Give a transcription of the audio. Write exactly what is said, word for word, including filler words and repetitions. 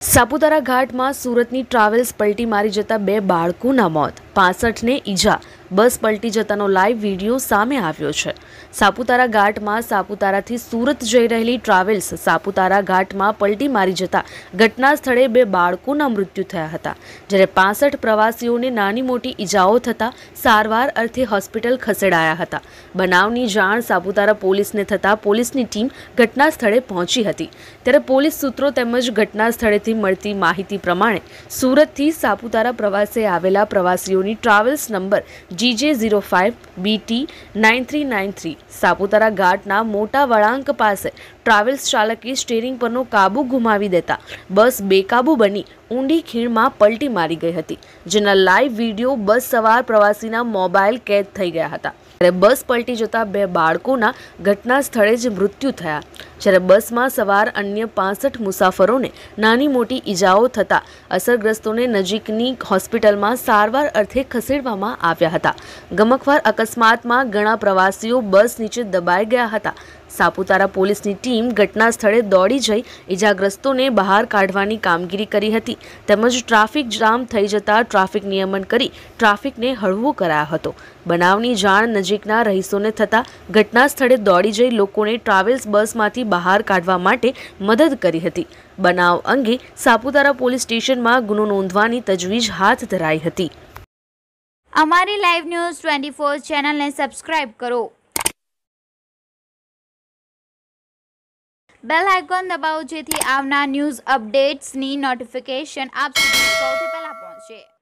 સાપુતારા ઘાટમાં સુરતની ટ્રાવેલ્સ પલટી મારી જતા બે બાળકોના મોત, પાસઠને ઈજા, બસ પલટી જતાનો લાઈવ વિડીયો સામે આવ્યો છે। સાપુતારા ઘાટમાં સાપુતારાથી સુરત જઈ રહેલી ટ્રાવેલ્સ સાપુતારા ઘાટમાં પલટી મારી જતા ઘટના સ્થળે બે બાળકોના મૃત્યુ થયા હતા, જ્યારે પાસઠ પ્રવાસીઓને નાની મોટી ઈજાઓ થતા સારવાર અર્થે હોસ્પિટલ ખસેડાયા હતા। બનાવની જાણ સાપુતારા પોલીસને થતાં પોલીસની ટીમ ઘટના સ્થળે પહોંચી હતી, ત્યારે પોલીસ સૂત્રો તેમજ ઘટના સ્થળેથી મળતી માહિતી પ્રમાણે સુરતથી સાપુતારા પ્રવાસે આવેલા પ્રવાસીઓની travels number G J zero five B T nine three nine three Saputara ઘાટના મોટા વળાંક પાસે ટ્રાવેલ્સ ચાલકે સ્ટીયરિંગ પરનો કાબુ ગુમાવી દેતા બસ બેકાબૂ બની ઊંડી ખીણમાં પલટી મારી ગઈ હતી, જેના લાઈવ વિડીયો બસ સવાર પ્રવાસીના મોબાઈલ કેદ થઈ ગયા હતા। ત્યારે બસ પલટી જતા બે બાળકોના ઘટના સ્થળે જ મૃત્યુ થયા, જ્યારે બસમાં સવાર અન્ય પાસઠ મુસાફરોને નાની મોટી ઈજાઓ થતા અસરગ્રસ્તોને નજીકની હોસ્પિટલમાં સારવાર અર્થે ખસેડવામાં આવ્યા હતા। ગમખ્વાર અકસ્માતમાં ઘણા પ્રવાસીઓ બસ નીચે દબાઈ ગયા હતા। સાપુતારા પોલીસની ટીમ ઘટના સ્થળે દોડી જઈ ઈજાગ્રસ્તોને બહાર કાઢવાની કામગીરી કરી હતી, તેમજ ટ્રાફિક જામ થઈ જતા ટ્રાફિક નિયમન કરી ટ્રાફિકને હળવો કરાયો હતો। બનાવની જાણ નજીકના રહીશોને થતાં ઘટના સ્થળે દોડી જઈ લોકોને ટ્રાવેલ્સ બસમાંથી બહાર કાઢવા માટે મદદ કરી હતી। બનાવ અંગે સાપુતારા પોલીસ સ્ટેશનમાં ગુનો નોંધવાની તજવીજ હાથ ધરાઈ હતી। અમારી લાઈવ ન્યૂઝ ટ્વેન્ટી ફોર ચેનલને સબસ્ક્રાઇબ કરો, બેલ આઇકોન દબાવો જેથી આવનાર ન્યૂઝ અપડેટ્સની નોટિફિકેશન આપ સુધી સૌથી પહેલા પહોંચે।